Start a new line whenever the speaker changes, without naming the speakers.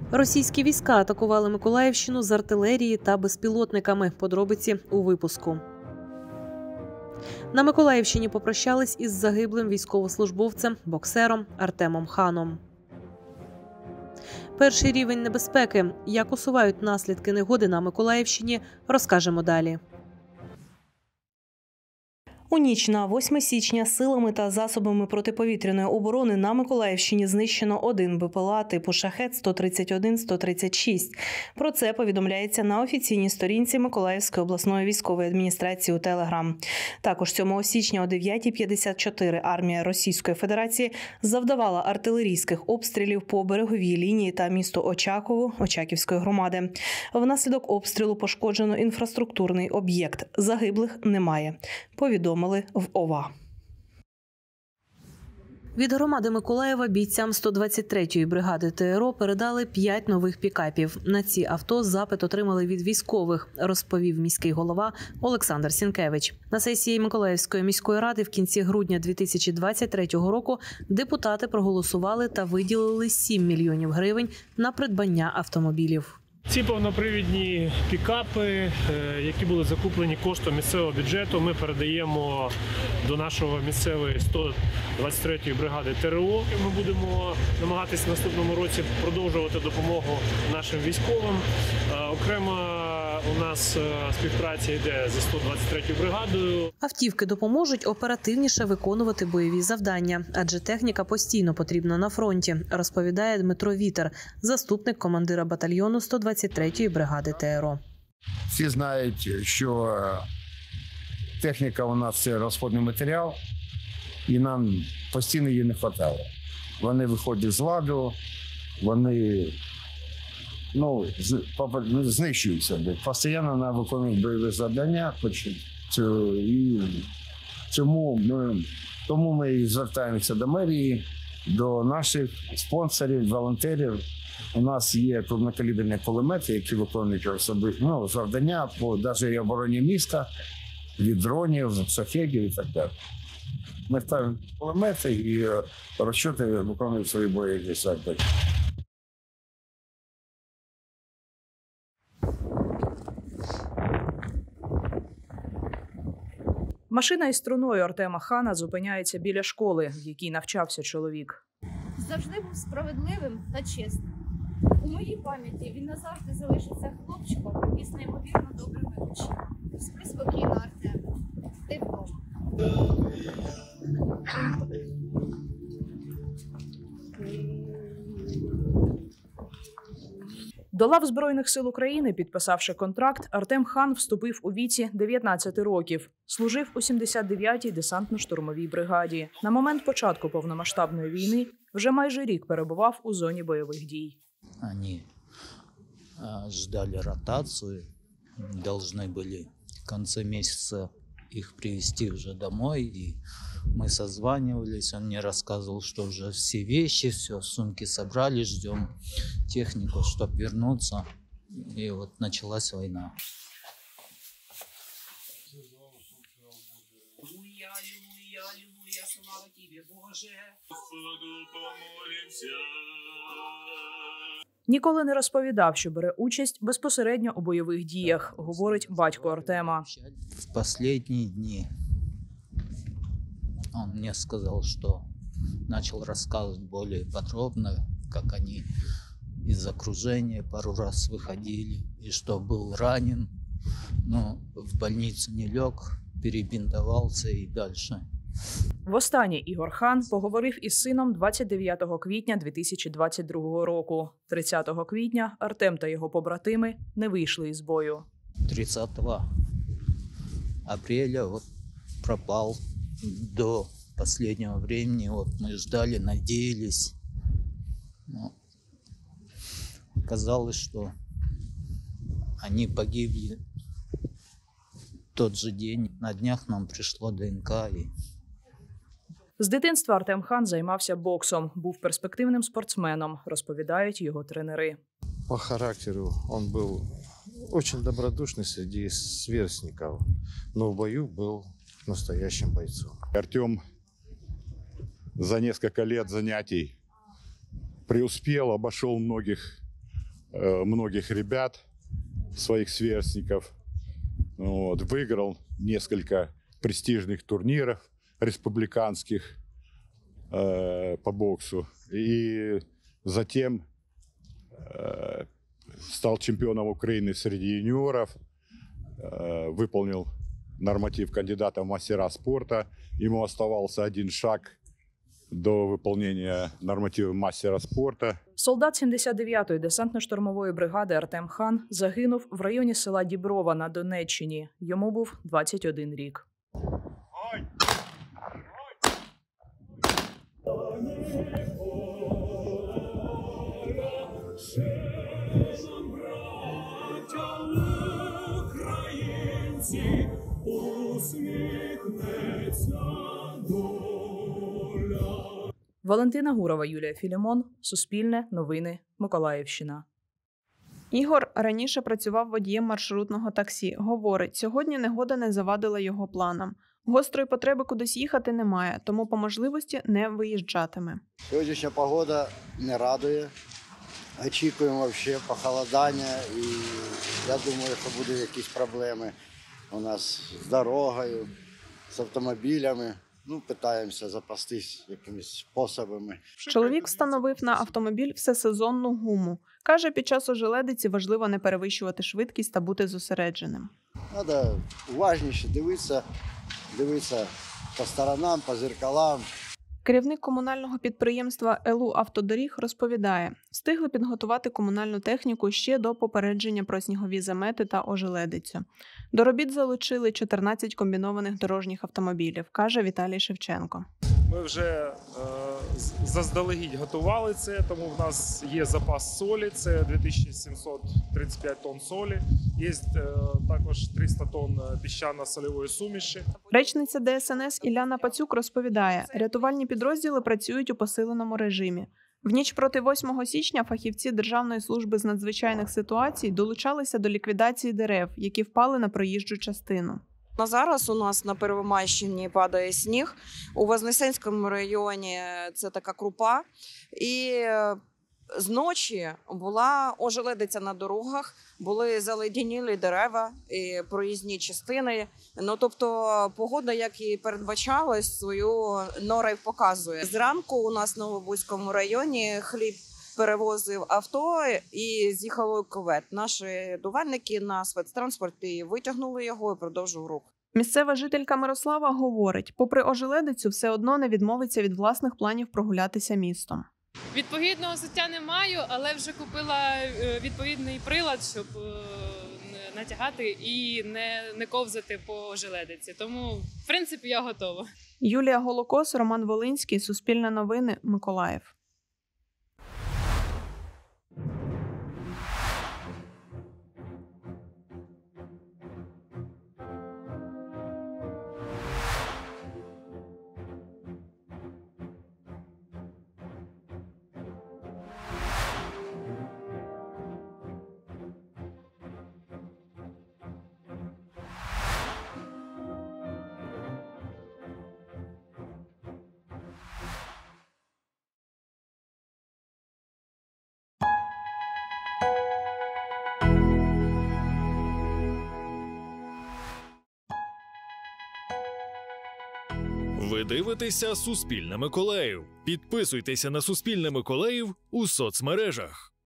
Російські війська атакували Миколаївщину з артилерії та безпілотниками. Подробиці у випуску. На Миколаївщині попрощались із загиблим військовослужбовцем, боксером Артемом Ханом. Перший рівень небезпеки. Як усувають наслідки негоди на Миколаївщині, розкажемо далі. У ніч на 8 січня силами та засобами протиповітряної оборони на Миколаївщині знищено один БПЛА типу «Шахет-131-136». Про це повідомляється на офіційній сторінці Миколаївської обласної військової адміністрації у Телеграм. Також 7 січня о 9:54 армія Російської Федерації завдавала артилерійських обстрілів по береговій лінії та місту Очакову Очаківської громади. Внаслідок обстрілу пошкоджено інфраструктурний об'єкт. Загиблих немає. Повідомили в ОВА. Від громади Миколаєва бійцям 123-ї бригади ТРО передали 5 нових пікапів. На ці авто запит отримали від військових, розповів міський голова Олександр Сінкевич. На сесії Миколаївської міської ради в кінці грудня 2023 року депутати проголосували та виділили 7 мільйонів гривень на придбання автомобілів.
Ці повнопривідні пікапи, які були закуплені коштом місцевого бюджету, ми передаємо до нашої місцевої 123-ї бригади ТРО. Ми будемо намагатися в наступному році продовжувати допомогу нашим військовим. Окремо у нас співпраця йде зі 123-ю бригадою. Автівки допоможуть оперативніше виконувати бойові завдання, адже техніка постійно потрібна на фронті, розповідає Дмитро Вітер, заступник командира батальйону 123-ї бригади ТРО.
Всі знають, що техніка у нас – це розходний матеріал, і нам постійно її не вистачало. Вони виходять з ладу, вони знищуються. Постійно нам виконують бойові завдання. І тому ми звертаємося до мерії, до наших спонсорів, волонтерів. У нас є крупнокаліберні кулемети, які виконують завдання по навіть обороні міста, від дронів, шахедів і так далі. Ми ставимо кулемети і розчоти виконують свої бойові завдання.
Машина із струною Артема Хана зупиняється біля школи, в якій навчався чоловік.
Завжди був справедливим та чесним. У моїй пам'яті він назавжди залишиться хлопчиком із неймовірно добрими очима. Спи спокійно, Артем. Ти вдома.
До лав Збройних сил України, підписавши контракт, Артем Хан вступив у віці 19 років. Служив у 79-й десантно-штурмовій бригаді. На момент початку повномасштабної війни вже майже рік перебував у зоні бойових дій.
Вони ждали ротацію, повинні були в кінці місяця їх привезти вже домой, і мы созванивались, он мне рассказывал, что уже все вещи, все, сумки собрали, ждем технику, чтобы вернуться. И вот началась война.
Ніколи не розповідав, що бере участь безпосередньо у бойових діях, говорить батько Артема.
В останні дні он мне сказал, что начал рассказывать более подробно, как они из окружения пару раз выходили, и что был ранен, но в больницу не лег, перебинтовался и дальше.
Востаннє Ігор Хан поговорив із сином 29 квітня 2022 року. 30 квітня Артем та його побратими не вийшли із бою.
30 апреля вот пропал. До последнего времени вот мы ждали, надеялись. Но казалось, что они погибли в тот же день. На днях нам пришло ДНК.
З дитинства Артем Хан займався боксом, був перспективним спортсменом, розповідають його тренери.
По характеру он был очень добродушный среди сверстников, но в бою был настоящим бойцом.
Артем за несколько лет занятий преуспел, обошел многих многих ребят, своих сверстников. Вот, выиграл несколько престижных турниров республиканских по боксу. И затем стал чемпионом Украины среди юниоров, выполнил норматив кандидата в мастера спорта. Ему оставался один шаг до виконання нормативів мастера спорту.
Солдат 79-ї десантно-штурмової бригади Артем Хан загинув в районі села Діброва на Донеччині. Йому був 21 рік. Валентина Гурова, Юлія Філімон, Суспільне, Новини, Миколаївщина.
Ігор раніше працював водієм маршрутного таксі. Говорить, сьогодні негода не завадила його планам. Гострої потреби кудись їхати немає, тому по можливості не виїжджатиме.
Сьогоднішня погода не радує. Очікуємо взагалі похолодання і я думаю, що будуть якісь проблеми у нас з дорогою, з автомобілями. Питаємося запастись якимись способами.
Чоловік встановив на автомобіль всесезонну гуму. Каже, під час ожеледиці важливо не перевищувати швидкість та бути зосередженим.
Треба уважніше дивитися по сторонам, по зеркалам.
Керівник комунального підприємства ЕЛУ «Автодоріг» розповідає, встигли підготувати комунальну техніку ще до попередження про снігові замети та ожеледицю. До робіт залучили 14 комбінованих дорожніх автомобілів, каже Віталій Шевченко.
Ми вже заздалегідь готували це, тому в нас є запас солі, це 2735 тонн солі, є також 300 тонн піщано-солевої суміші.
Речниця ДСНС Іляна Пацюк розповідає, рятувальні підрозділи працюють у посиленому режимі. В ніч проти 8 січня фахівці Державної служби з надзвичайних ситуацій долучалися до ліквідації дерев, які впали на проїжджу частину.
На зараз у нас на Первомайщині падає сніг, у Вознесенському районі це така крупа. І зночі була ожеледиця на дорогах, були заледенілі дерева і проїзні частини. Тобто погода, як і передбачалось, свою нору показує. Зранку у нас в Новобузькому районі хліб перевозив авто і з'їхало кювет. Наші рятувальники на спецтранспорті витягнули його і продовжив рух.
Місцева жителька Мирослава говорить, попри ожеледицю, все одно не відмовиться від власних планів прогулятися містом.
Відповідного взуття не маю, але вже купила відповідний прилад, щоб натягати і не ковзати по ожеледиці. Тому, в принципі, я готова.
Юлія Голокос, Роман Волинський, Суспільне новини, Миколаїв.
Ви дивитеся «Суспільне Миколаїв». Підписуйтеся на «Суспільне Миколаїв» у соцмережах.